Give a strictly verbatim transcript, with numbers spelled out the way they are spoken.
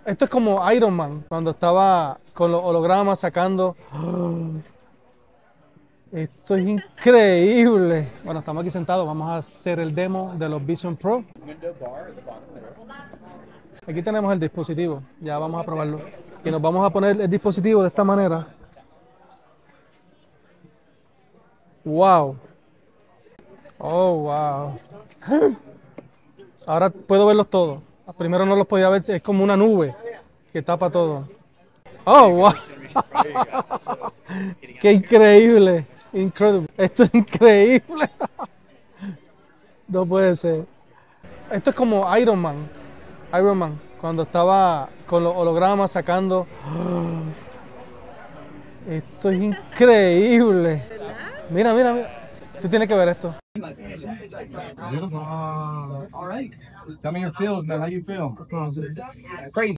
Esto es como Iron Man, cuando estaba con los hologramas sacando. Esto es increíble. Bueno, estamos aquí sentados, vamos a hacer el demo de los Vision Pro. Aquí tenemos el dispositivo, ya vamos a probarlo. Y nos vamos a poner el dispositivo de esta manera. Wow. Oh, wow. Ahora puedo verlos todos. Primero no los podía ver, es como una nube que tapa todo. Oh, wow. Qué increíble. Increíble. Esto es increíble. No puede ser. Esto es como Iron Man. Iron Man, cuando estaba con los hologramas sacando. Esto es increíble. Mira, mira, mira. Tú tienes que ver esto. Beautiful. All right. Tell me your feels, man. How you feel? Crazy.